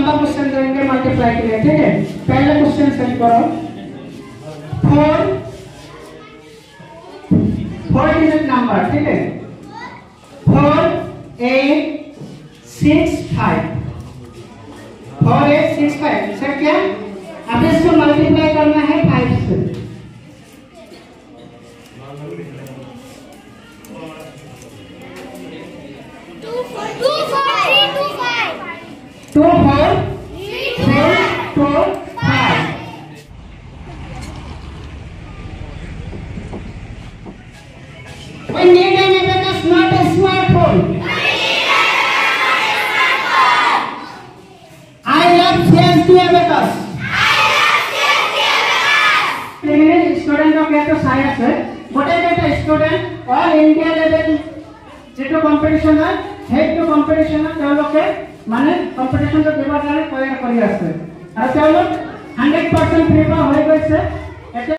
लंबा क्वेश्चन देंगे मल्टीप्लाई के लिए, ठीक है। पहले क्वेश्चन सेट करो। 4 डिजिट नंबर, ठीक है। 4 8 6 5 4 8 6 5 सर क्या? अब इसको मल्टीप्लाई करना है 5 से। 2 4 3 2 5 2 4 3 2 5 We need an abacus, not a smartphone. I love CSD abacus. Student का कहते साइंस है गोटे गोटे स्टूडेंट ऑल इंडिया लेवल जेटो कंपटीशन है हेड टू कंपटीशन है তেওঁলোকে মানে कंपटीशन তো দেবার কাৰণে তৈয়াৰ কৰি আছে আৰু তেওঁলোক 100% প্ৰিপেয়াৰ হৈ গৈছে।